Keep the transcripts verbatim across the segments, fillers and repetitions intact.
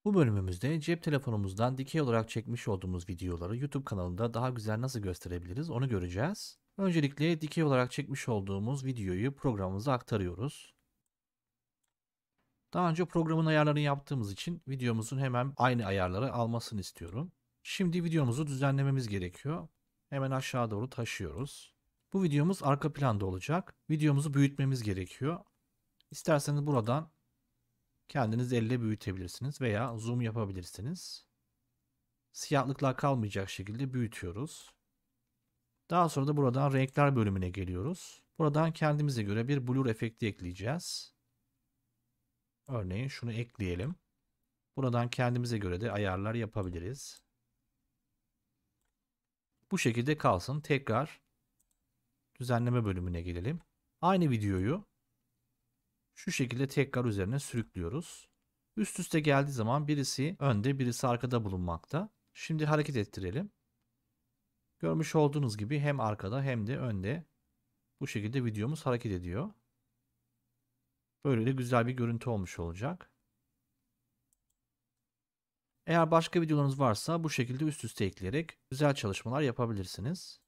Bu bölümümüzde cep telefonumuzdan dikey olarak çekmiş olduğumuz videoları YouTube kanalında daha güzel nasıl gösterebiliriz onu göreceğiz. Öncelikle dikey olarak çekmiş olduğumuz videoyu programımıza aktarıyoruz. Daha önce programın ayarlarını yaptığımız için videomuzun hemen aynı ayarları almasını istiyorum. Şimdi videomuzu düzenlememiz gerekiyor. Hemen aşağı doğru taşıyoruz. Bu videomuz arka planda olacak. Videomuzu büyütmemiz gerekiyor. İsterseniz buradan kendiniz elle büyütebilirsiniz veya zoom yapabilirsiniz. Siyahlıklar kalmayacak şekilde büyütüyoruz. Daha sonra da buradan renkler bölümüne geliyoruz. Buradan kendimize göre bir blur efekti ekleyeceğiz. Örneğin şunu ekleyelim. Buradan kendimize göre de ayarlar yapabiliriz. Bu şekilde kalsın. Tekrar düzenleme bölümüne gelelim. Aynı videoyu şu şekilde tekrar üzerine sürüklüyoruz. Üst üste geldiği zaman birisi önde, birisi arkada bulunmakta. Şimdi hareket ettirelim. Görmüş olduğunuz gibi hem arkada hem de önde bu şekilde videomuz hareket ediyor. Böyle de güzel bir görüntü olmuş olacak. Eğer başka videolarınız varsa bu şekilde üst üste ekleyerek güzel çalışmalar yapabilirsiniz.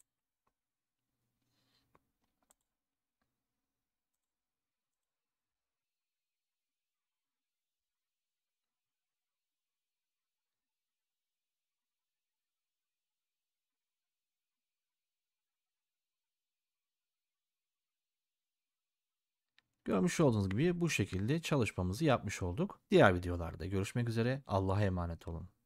Görmüş olduğunuz gibi bu şekilde çalışmamızı yapmış olduk. Diğer videolarda görüşmek üzere. Allah'a emanet olun.